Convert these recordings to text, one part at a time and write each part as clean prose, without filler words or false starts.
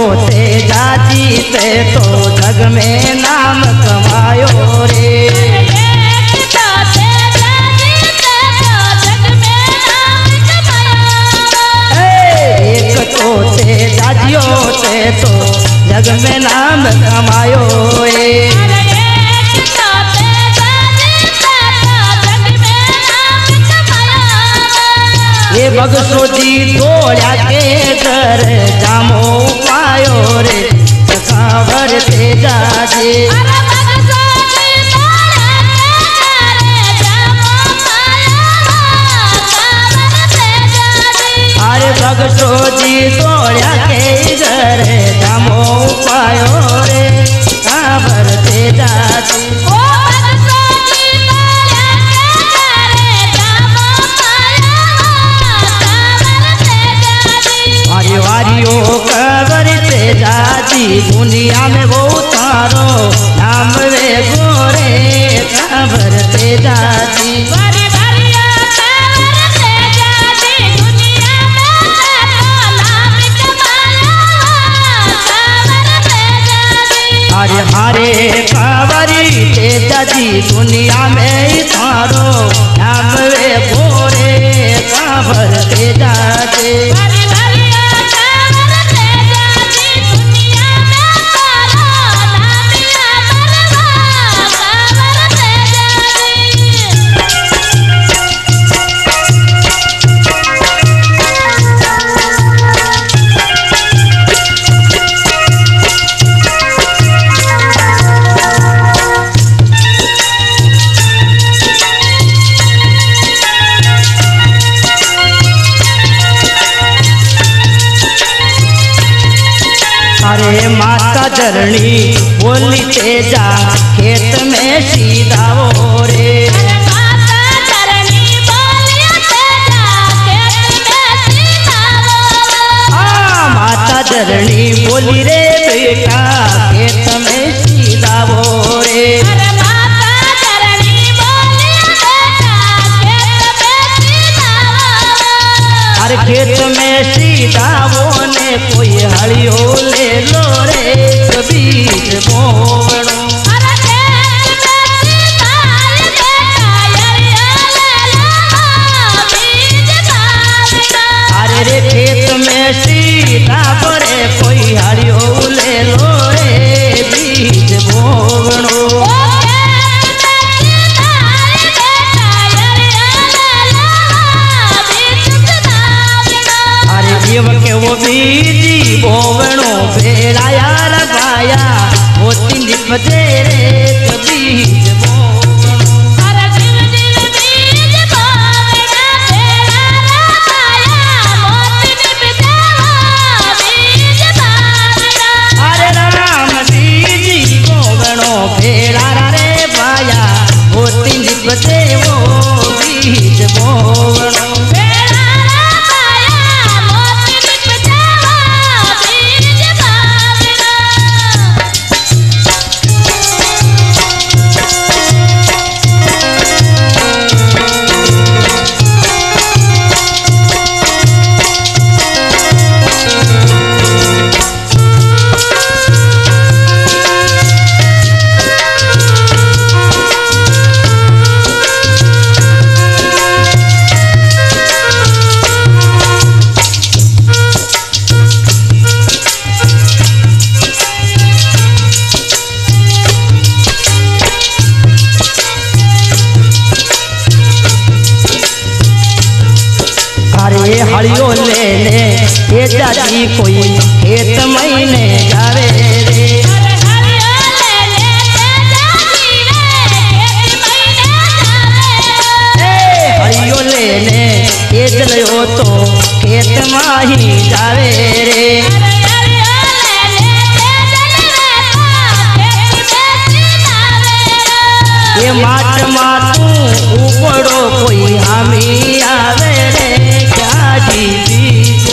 तेजा जीते तो जग में नाम कमायो रे। एक तो तेजा जियो ते तो जग में नाम कमायो रे। ये बगसो जी तोड़ा के घर जामो पायो रे कांवर तेजा जी। अरे बगसो जी तोड़ा के घर जामो पायो रे कांवर तेजा जी। वारियो कांवर तेजा जी दुनिया में वो तारो नाम वे गोरे कांवर तेजा जी। अरे हरे कांवरी तेजा जी दुनिया में तारो नाम वे गोरे कांवर तेजा जी। अरे माता जरणी बोली तेजा खेत में सीधाओ रे। माता जरणी बोली रे बेटा खेत में सीधाओ रे। अरे खेत में सीधाओ ने कोई हड़ियो ले लो रे बीज बोवड़ो। अरे रे खेत में सीधा बड़े कोई हड़ियो ले लो रे बीज बोवड़ो। के वो बीजी बोवणो भेड़ाया लगाया वो तीन बजे रे बीज बोवणो। अरे राम बीजी बोवणो भेड़ा रे बाया वो तीन बजे वो बीज बोवणो। अरे हड़ियो ले ले तेजा जी कोई खेत महीने जावे रे। हड़ियो ले ले तेज लो तो खेत माही जावे रे। ये माट मातू उपड़ो कोई हामी आवे रे जी बीज।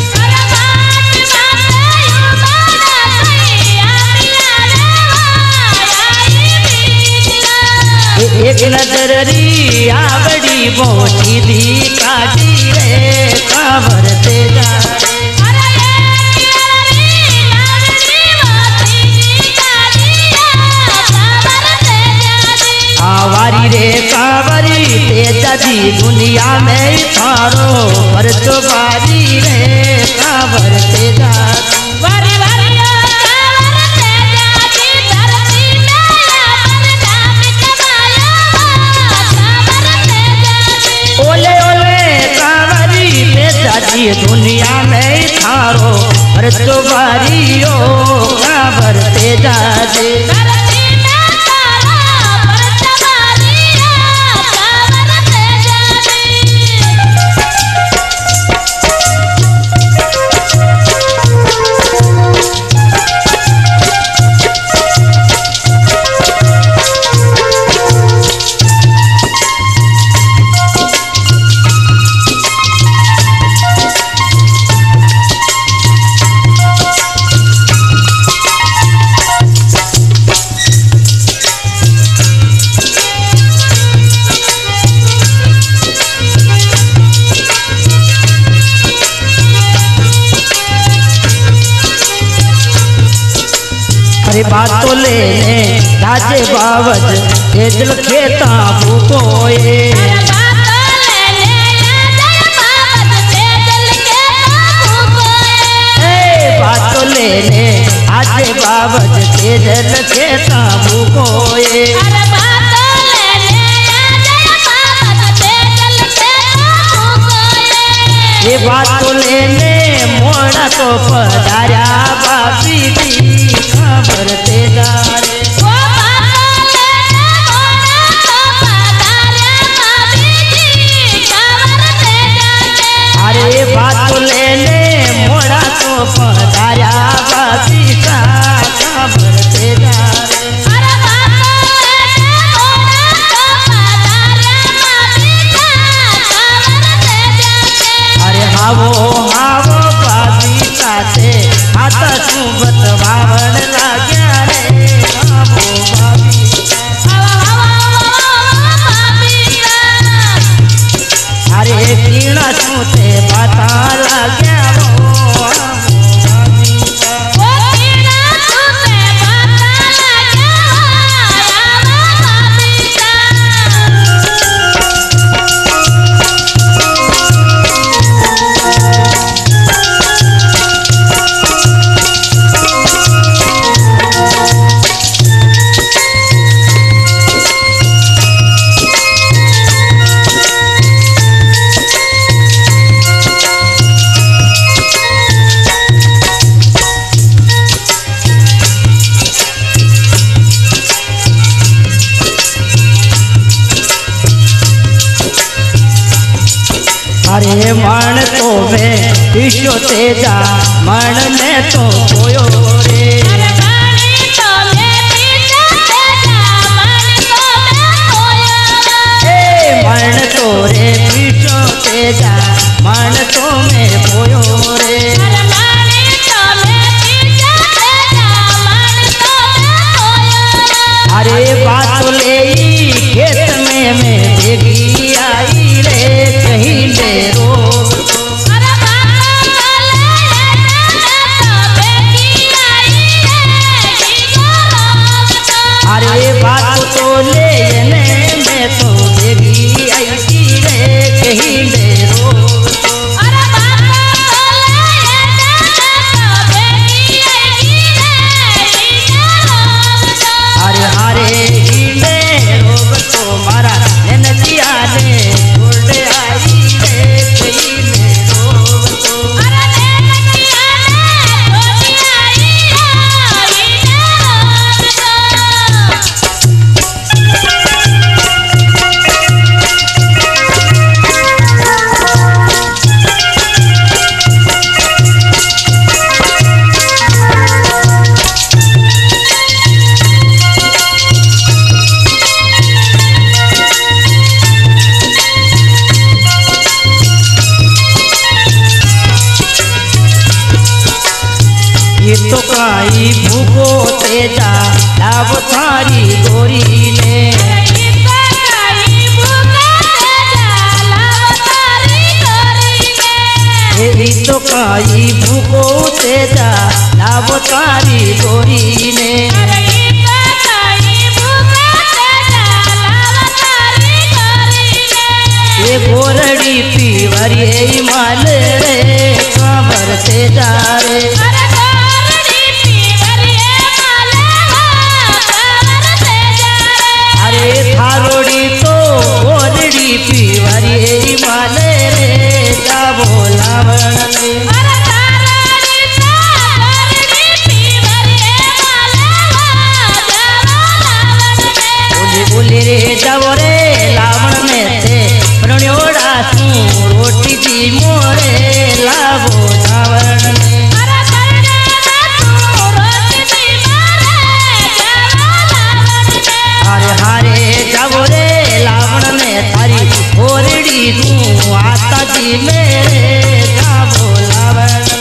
एक नजर री आवड़ी बोटी दी काटी रे कांवर तेजा रे। जाती रे कांवर तेजा वारी वारिया कांवर तेजा धरती में अपन नाम कमाया कांवर तेजा ओले ओले कांवरी तेजा जी दुनिया में थारो खर्चो बारियो कांवर तेजा जी अरे बात तो लेने राजे बावज तेजल खेता भूकोए बात तो लेने आजे बावज तेजल खेता भूकोए ये बात तो लेने मोड़ा तो पधारा बापी दी खबर तेजा रे अरे बात तो लेने मोड़ा तो पधारा बापी का खबर तेजा रे अरे हावो हावो बाबी साथे आता तू बतवावण लाग्या रे हावो बाबी अरे कीड़ा तू ते बाता लाग्या वो अरे मण तो में ईशो तेजा मण में तो कोयो रे मण तो रे ईशो तेजा मण तो में कोयो रे अरे बात ले खेत में भेगी आई रे कहीं ले रोग अरे बात तो लेने में तो भेगी आई रे कहीं ले रोग अरे हरे हिले रोग तो मारा नदिया ने छोड़ आई रे हिले रोग तो ये तो काई भूगो तेजा लाभ थारी गोरी ने ये तो काई भूगो तेजा लाभ थारी गोरी ने ये गोरड़ी पीवरी माल रे कांवर से जा रे। अरे थारोड़ी तो गोरड़ी पीवरी माल रे जाबो लावण में। बोले रे जाओ रे लावण में थे प्रणोड़ा सू रोटी दी मोरे लावो लावण में। अरे हारे जाओ रे लावण में थारी ओरड़ी दू आता जी मेरे जाओ लावण में।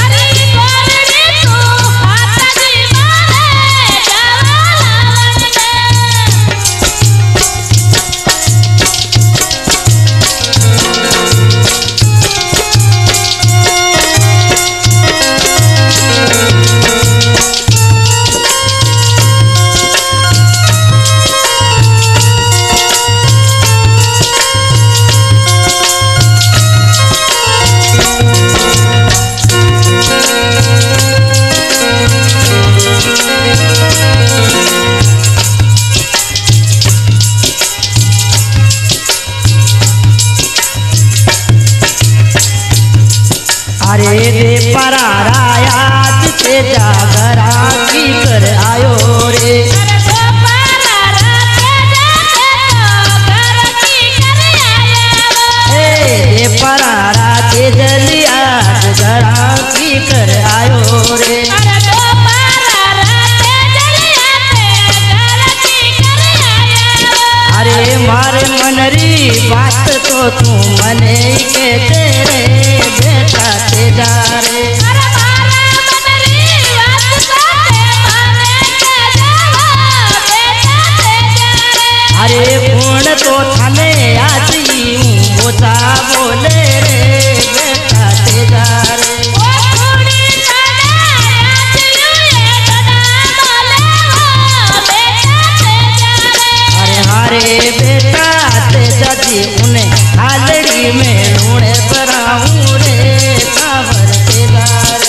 अरे रे परारायाद से जागरा की कर आयो रे। रे परारा के जलिया जरा की कर आयो रे। अरे मारे मनरी बात तो तू मने के तेरे बेटा ते जा रे। अरे गुण तो थाने आजी बोता बोले रे बेटा ते जा रे। अरे हारे बेटा ते जाती उन्हें हालड़ी में लूणे बराऊं रे कांवर ते जा रे।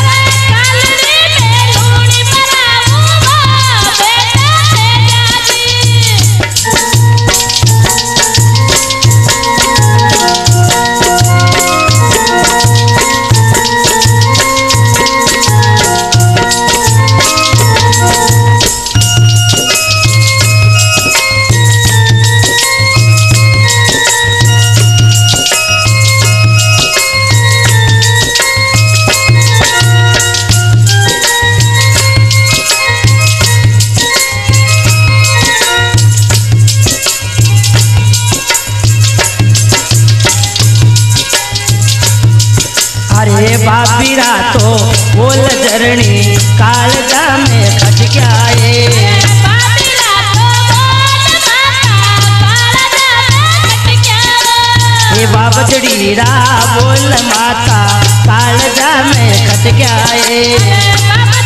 अरे बाबीरा तो बोल जरणी कालजा में खट गया ये बाबजड़ीरा बोल माता कालजा में खट गया।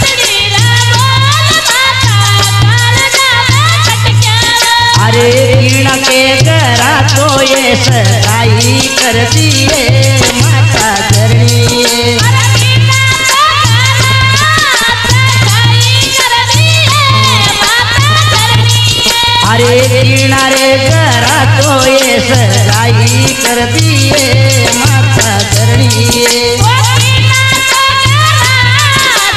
अरे कीड़ा के करा तो ये सगाई कर दिए माता जरणी। अरे कीड़ा रे करा तो ये सगाई कर दिए माता जरणी।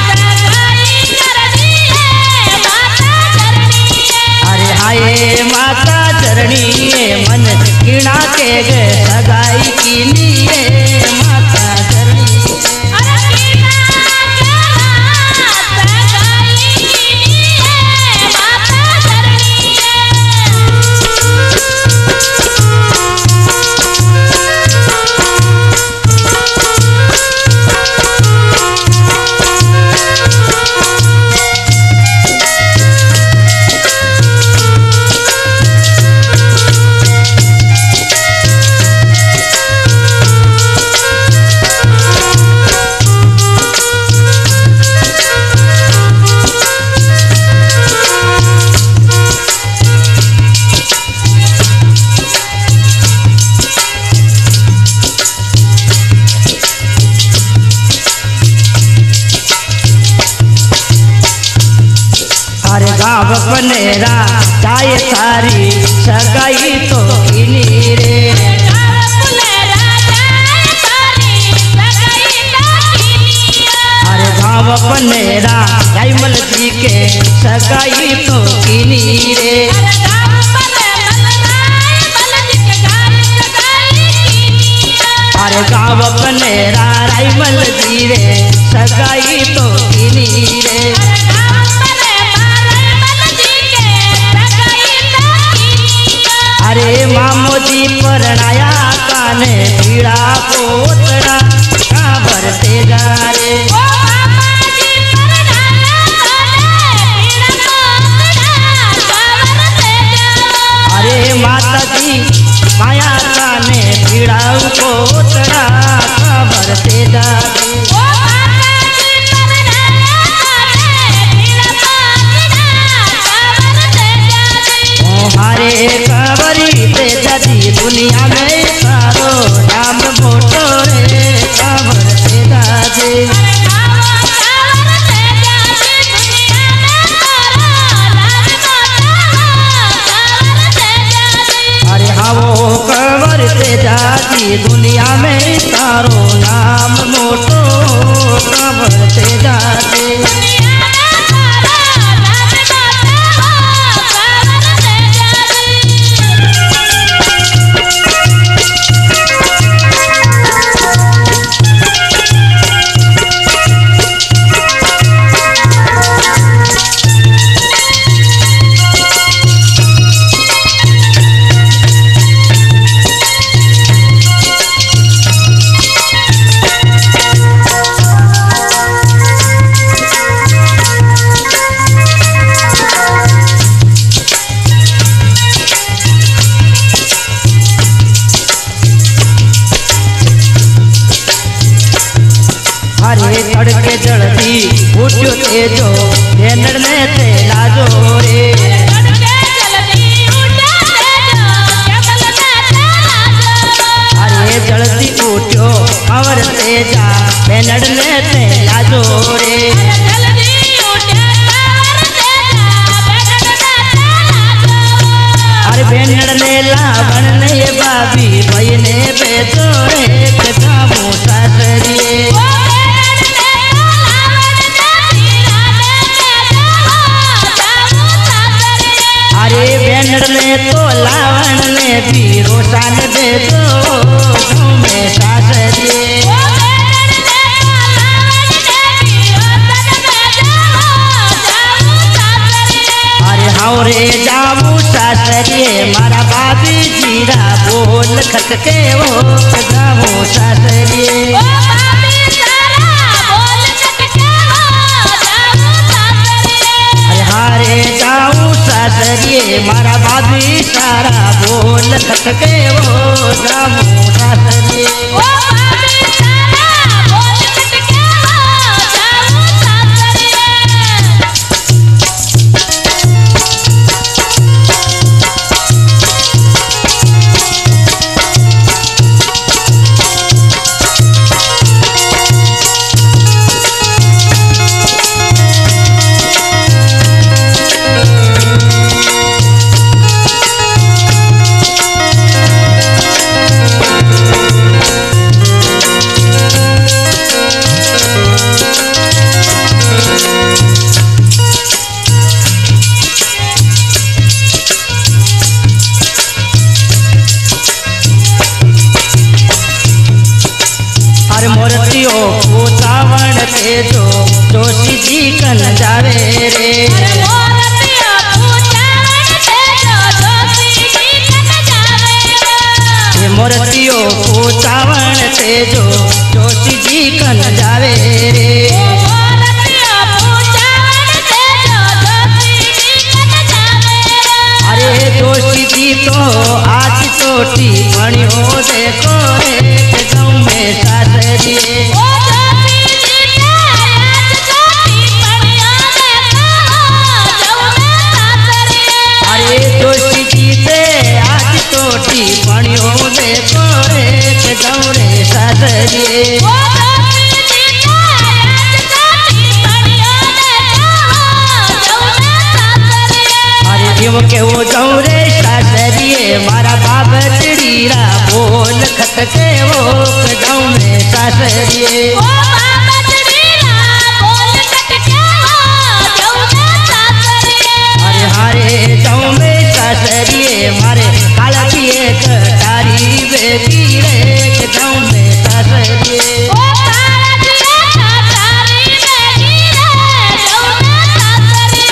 अरे गाँव बनेरा जाए सारी सगाई तो किनी रे। अरे गाँव बनेरा राइमल जी के सगाई तो किनी रे। अरे गाँव बनेरा राइमल जी रे सगाई तो किनी रे। अरे मामो जी परणाया काने पीड़ा पोतड़ा काबर ते जा रे। अरे माता जी माया काने पीड़ा पोतड़ा काबर ते जा रे। हरे कांवरी ते जाती दुनिया में सारो नाम मोटो रे कांवर ते जाती। अरे हाँ वो कांवर ते जाती दुनिया में सारो नाम मोटो कांवर ते जाती। अरे तड़के जल्दी उठो तेजो भेनड़ ने ते लाजो रे। अरे जल्दी उठो कंवर तेजा भेनड़ ने ते लाजो रे। अरे भेनड़ ने लावण ने बाबी भाई ने बेचो रे गामो सासरिए। अरे भेनड़ ने तो लावण ने भी रोशान दे दो गाँव में सासरिए। अरे हाँ रे जाऊ सासरिए मारा बाबी जीरा बोल खटके वो गाँव सासरिए। हारे जाऊं सासरिए मारा बाबी सारा बोल खटके वो जाऊं सासरिए। मोरतियो पूतावण तेजो जोशी जी कन जावे रे। मोरतियो पूतावण तेजो जोशी जी कन जावे रे। अरे जोशी जी तो आज चोटी बणियो देखो रे गाँव में सासरिए। अरे जोशी जी ते आज चोटी बणियो देखो रे गाँव रे सासरिए। केव केवो जाऊं रे सासरिए मारा बाप चिड़ीरा बोल खटके वो जाऊं मैं सासरिए ओ बाबा चिड़ीरा बोल खटके वो जाऊं मैं सासरिए अरे हारे जाऊं मैं सासरिए मारे काला पिए कटारी बेटी रे जाऊं मैं सासरिए ओ काला पिए कटारी बेटी रे जाऊं मैं सासरिए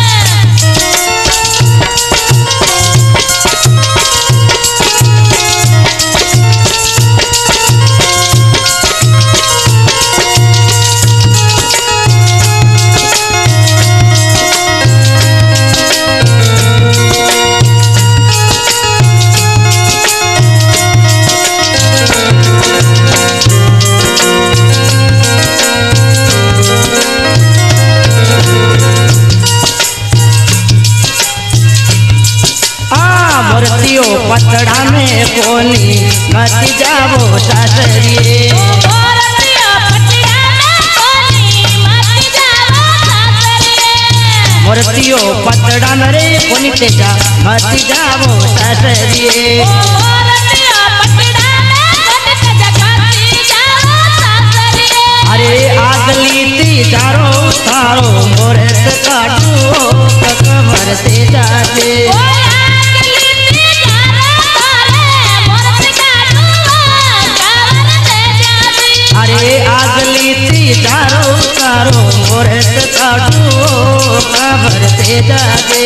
मूर्तियों पतड़ा में कोनी मत जावो सासरिए ओ मूर्तियों पतड़ा में कोनी मत जावो सासरिए मूर्तियों पतड़ा में रे कोनी तेजा मत जावो सासरिए ओ मूर्तियों पतड़ा में कोनी तेजा मत जावो सासरिए अरे आगली तीजारो थारो मोरत काटू कमर तेजा दे अरे आगली तीजारो तारो मोरत काटू कमर तेजा दे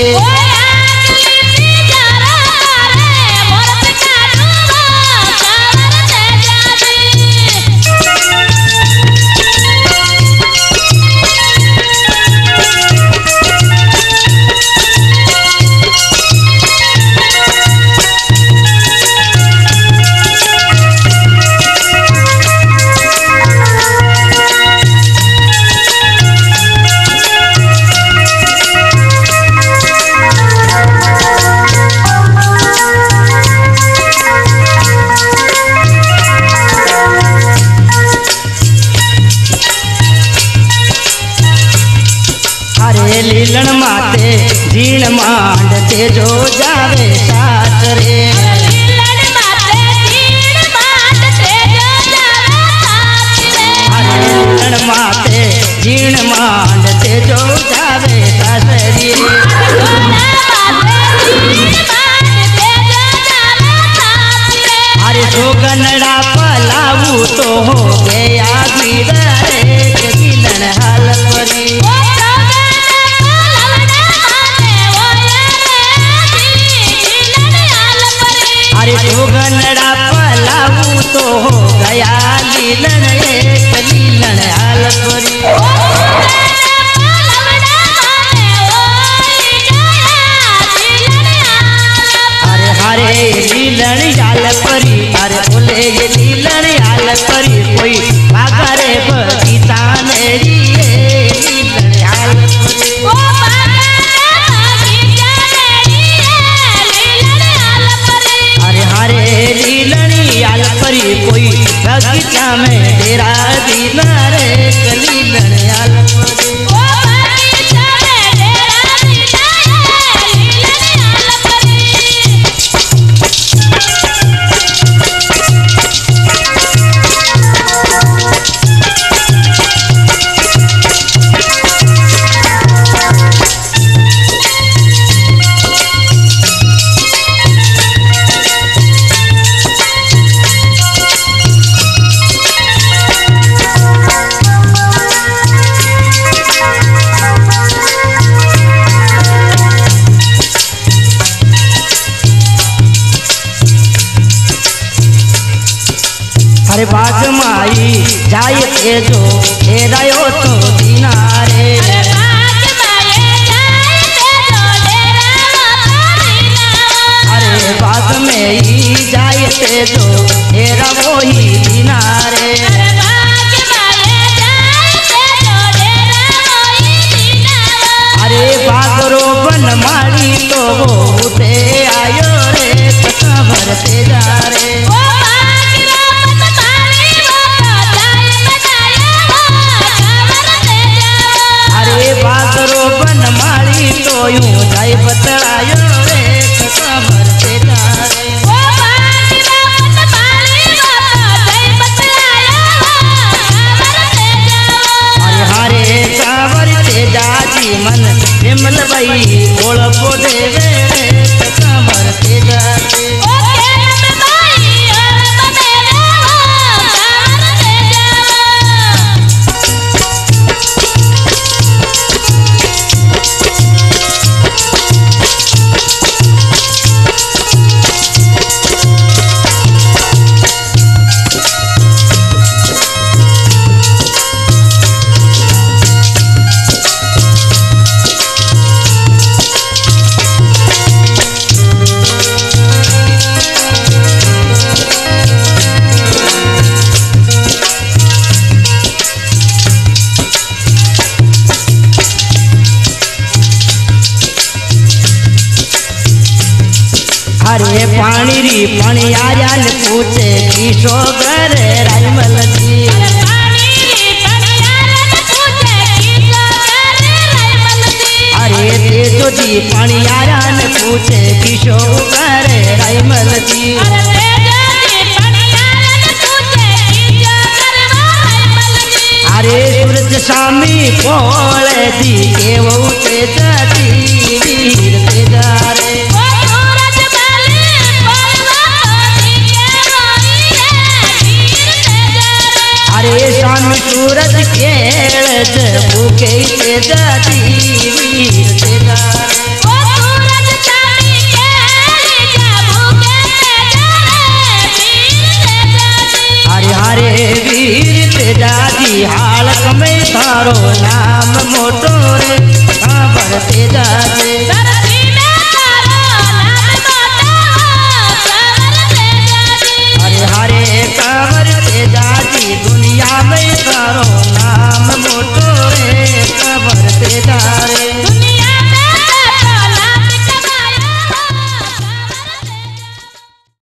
लीलन माते झीण मांड ते जो जावे सासरे लीलन माते झीण मांड ते जो जावे सासरे लीलन माते झीण मांड ते जो जावे सासरे अरे जोगनड़ा पलाऊ तो हो गया बीड़ा रे लीलन हाल परी अरे जोगनड़ा पलाऊ तो हो गया लीलन एक लीलन हाल परी अरे हरे लीलन हाल परी अरे बोले ये लीलन हाल परी कोई पागरे बगीचा नेड़ी लीलन हाल परी हरे लीलनी आल परी कोई बगीचा में डेरा दीना रे लीलन आल परी अरे बाग माई जाए ते जो डेरायो तो दिनारे अरे बाग में ही जाए ते जो डेरा वो ही दिनारे अरे बागरो बन मारी तो वो उठे आयो रे कबर ते जा रे भाई ओळखो देवे रे कमर तेजा रे ओ केन में भाई ओळखो देवे कमर तेजा अरे पानी री पानी आया ने पूछे किशो घर राइमल जी अरे तेजो जी पानी आया ने पूछे किशो घर राइमल जी अरे सूरज स्वामी पोले दी केवो तेजा जी वीर तेजा रे अरे स्वामी सूरज केळ भूखे तेजा वीर तेजा अरे हरे वीर तेजा जी हालक में थारो नाम मोटो रे खबर तेजा